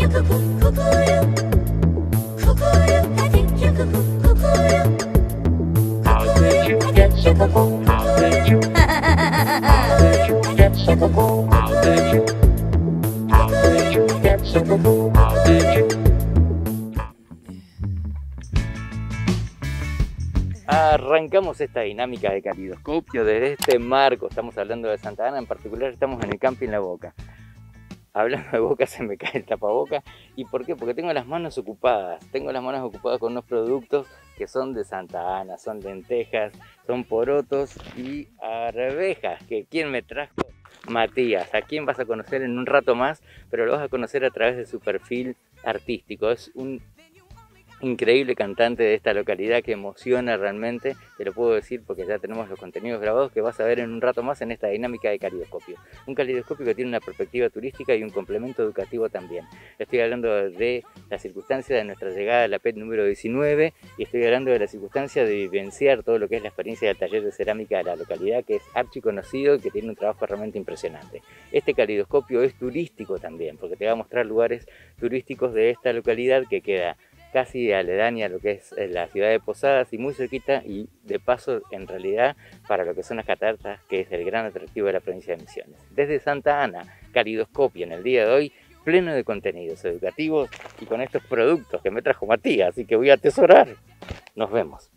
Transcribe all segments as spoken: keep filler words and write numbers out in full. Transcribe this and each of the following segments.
Arrancamos esta dinámica de calidoscopio desde este marco. Estamos hablando de Santa Ana, en particular estamos en el camping La Boca. Hablando de boca se me cae el tapaboca. ¿Y por qué? Porque tengo las manos ocupadas. Tengo las manos ocupadas con unos productos que son de Santa Ana. Son lentejas, son porotos y arvejas. ¿Que quién me trajo? Matías, a quien vas a conocer en un rato más, pero lo vas a conocer a través de su perfil artístico. Es un increíble cantante de esta localidad que emociona realmente, te lo puedo decir porque ya tenemos los contenidos grabados que vas a ver en un rato más en esta dinámica de calidoscopio. Un calidoscopio que tiene una perspectiva turística y un complemento educativo también. Estoy hablando de la circunstancia de nuestra llegada a la P E T número diecinueve y estoy hablando de la circunstancia de vivenciar todo lo que es la experiencia del taller de cerámica de la localidad, que es archiconocido y que tiene un trabajo realmente impresionante. Este calidoscopio es turístico también, porque te va a mostrar lugares turísticos de esta localidad que queda casi aledaña a lo que es la ciudad de Posadas y muy cerquita, y de paso en realidad para lo que son las cataratas, que es el gran atractivo de la provincia de Misiones. Desde Santa Ana, calidoscopio en el día de hoy, pleno de contenidos educativos y con estos productos que me trajo Matías, así que voy a atesorar. Nos vemos.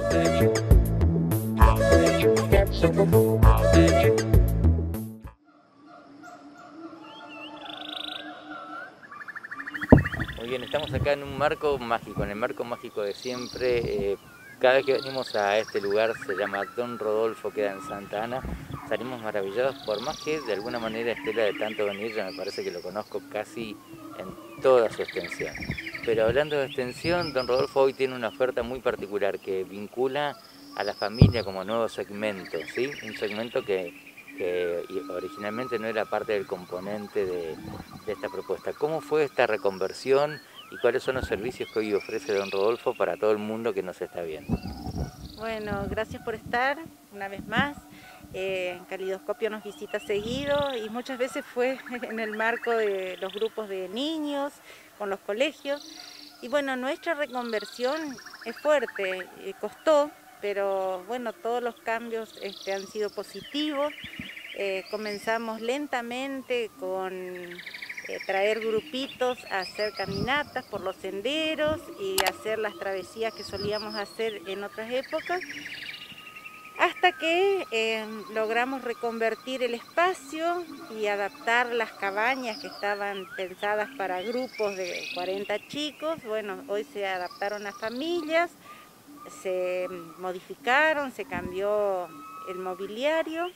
Muy bien, estamos acá en un marco mágico, en el marco mágico de siempre. Eh, cada vez que venimos a este lugar, se llama Don Rodolfo, queda en Santa Ana, salimos maravillados, por más que de alguna manera estela de tanto venir, ya me parece que lo conozco casi en toda su extensión. Pero hablando de extensión, Don Rodolfo hoy tiene una oferta muy particular que vincula a la familia como nuevo segmento, ¿sí? Un segmento que que originalmente no era parte del componente de, de esta propuesta. ¿Cómo fue esta reconversión y cuáles son los servicios que hoy ofrece Don Rodolfo para todo el mundo que nos está viendo? Bueno, gracias por estar una vez más. Eh, en Calidoscopio nos visita seguido y muchas veces fue en el marco de los grupos de niños, con los colegios. Y bueno, nuestra reconversión es fuerte, eh, costó, pero bueno, todos los cambios este, han sido positivos. Eh, comenzamos lentamente con eh, traer grupitos a hacer caminatas por los senderos y hacer las travesías que solíamos hacer en otras épocas, hasta que eh, logramos reconvertir el espacio y adaptar las cabañas que estaban pensadas para grupos de cuarenta chicos. Bueno, hoy se adaptaron a familias, se modificaron, se cambió el mobiliario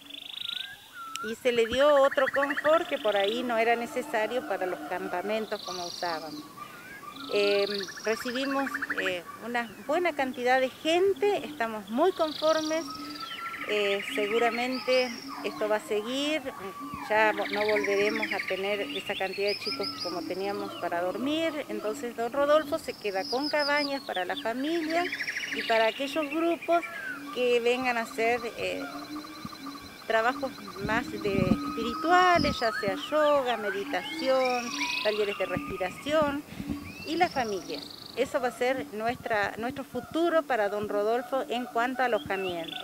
y se le dio otro confort que por ahí no era necesario para los campamentos como usábamos. Eh, recibimos eh, una buena cantidad de gente, estamos muy conformes, eh, seguramente esto va a seguir, ya no volveremos a tener esa cantidad de chicos como teníamos para dormir, entonces Don Rodolfo se queda con cabañas para la familia y para aquellos grupos que vengan a hacer eh, trabajos más de espirituales, ya sea yoga, meditación, talleres de respiración, y las familias. Eso va a ser nuestra, nuestro futuro para Don Rodolfo en cuanto a alojamiento.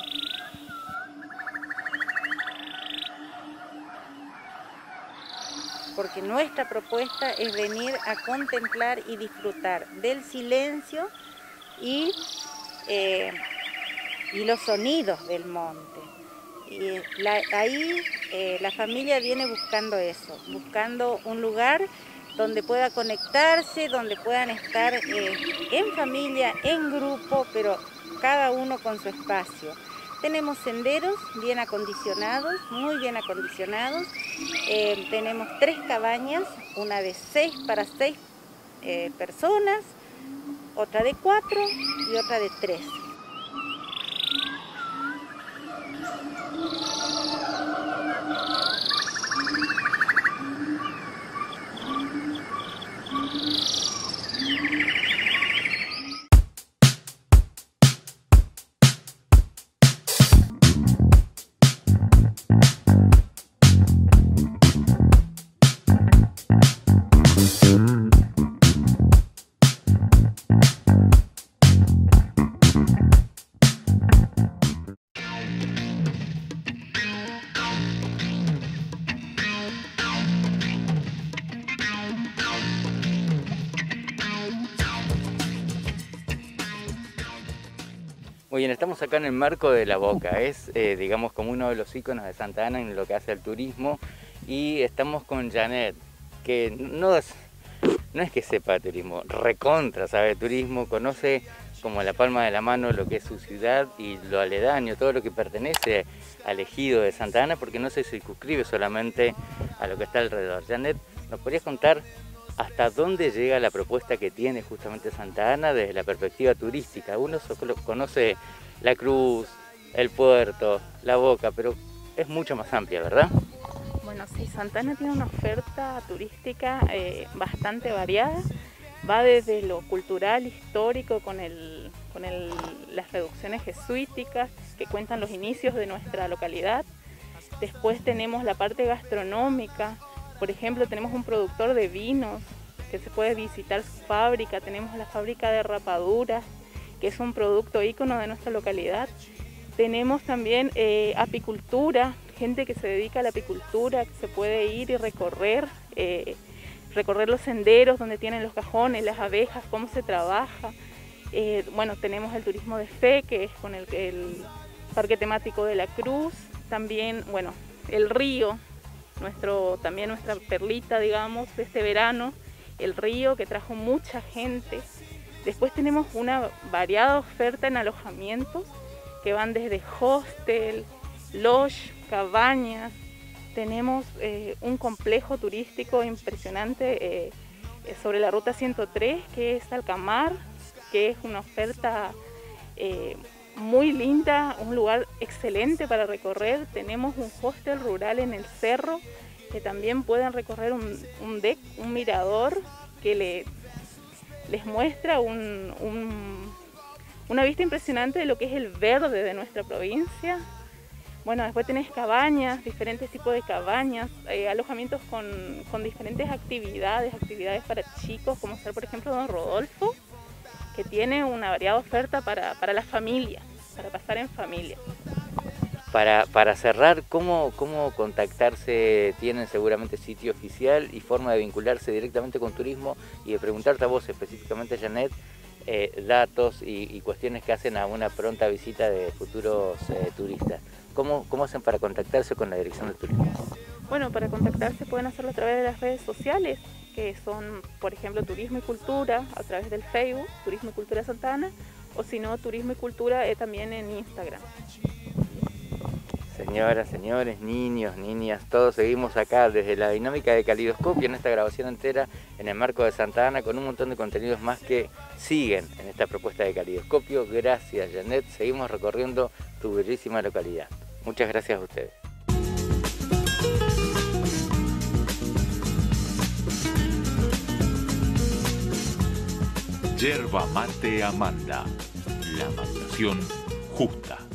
Porque nuestra propuesta es venir a contemplar y disfrutar del silencio y, eh, y los sonidos del monte. Y la, ahí eh, la familia viene buscando eso, buscando un lugar donde pueda conectarse, donde puedan estar eh, en familia, en grupo, pero cada uno con su espacio. Tenemos senderos bien acondicionados, muy bien acondicionados. Eh, tenemos tres cabañas, una de seis para seis eh, personas, otra de cuatro y otra de tres. Mm-hmm. Muy bien, estamos acá en el marco de la Boca, es eh, digamos como uno de los íconos de Santa Ana en lo que hace al turismo, y estamos con Janet, que no es, no es que sepa de turismo, recontra sabe de turismo, conoce como la palma de la mano lo que es su ciudad y lo aledaño, todo lo que pertenece al ejido de Santa Ana, porque no se circunscribe solamente a lo que está alrededor. Janet, ¿nos podrías contar hasta dónde llega la propuesta que tiene justamente Santa Ana desde la perspectiva turística? Uno solo conoce la cruz, el puerto, la Boca, pero es mucho más amplia, ¿verdad? Bueno, sí, Santa Ana tiene una oferta turística eh, bastante variada. Va desde lo cultural, histórico, con, el, con el, las reducciones jesuíticas que cuentan los inicios de nuestra localidad. Después tenemos la parte gastronómica. Por ejemplo, tenemos un productor de vinos que se puede visitar su fábrica. Tenemos la fábrica de rapaduras, que es un producto ícono de nuestra localidad. Tenemos también eh, apicultura, gente que se dedica a la apicultura, que se puede ir y recorrer, eh, recorrer los senderos donde tienen los cajones, las abejas, cómo se trabaja. Eh, bueno, tenemos el turismo de fe, que es con el, el parque temático de la Cruz. También, bueno, el río, nuestro, también nuestra perlita, digamos, de este verano, el río que trajo mucha gente. Después tenemos una variada oferta en alojamientos que van desde hostel, lodge, cabañas. Tenemos eh, un complejo turístico impresionante eh, sobre la ruta ciento tres, que es Alcamar, que es una oferta eh, muy linda, un lugar excelente para recorrer. Tenemos un hostel rural en el cerro, que también pueden recorrer un, un deck, un mirador, que le, les muestra un, un, una vista impresionante de lo que es el verde de nuestra provincia. Bueno, después tenés cabañas, diferentes tipos de cabañas, eh, alojamientos con, con diferentes actividades, actividades para chicos, como ser por ejemplo Don Rodolfo, que tiene una variada oferta para, para la familia, para pasar en familia. Para, para cerrar, ¿cómo, ¿cómo contactarse? Tienen seguramente sitio oficial y forma de vincularse directamente con turismo, y de preguntarte a vos específicamente, Janet, eh, datos y, y cuestiones que hacen a una pronta visita de futuros eh, turistas. ¿Cómo, ¿Cómo hacen para contactarse con la Dirección de Turismo? Bueno, para contactarse pueden hacerlo a través de las redes sociales, que son, por ejemplo, Turismo y Cultura, a través del Facebook, Turismo y Cultura Santa Ana, o si no, Turismo y Cultura eh, también en Instagram. Señoras, señores, niños, niñas, todos seguimos acá desde la dinámica de Calidoscopio en esta grabación entera en el marco de Santa Ana, con un montón de contenidos más que siguen en esta propuesta de Calidoscopio. Gracias, Janet, seguimos recorriendo tu bellísima localidad. Muchas gracias a ustedes. Yerba Mate Amanda, la maduración justa.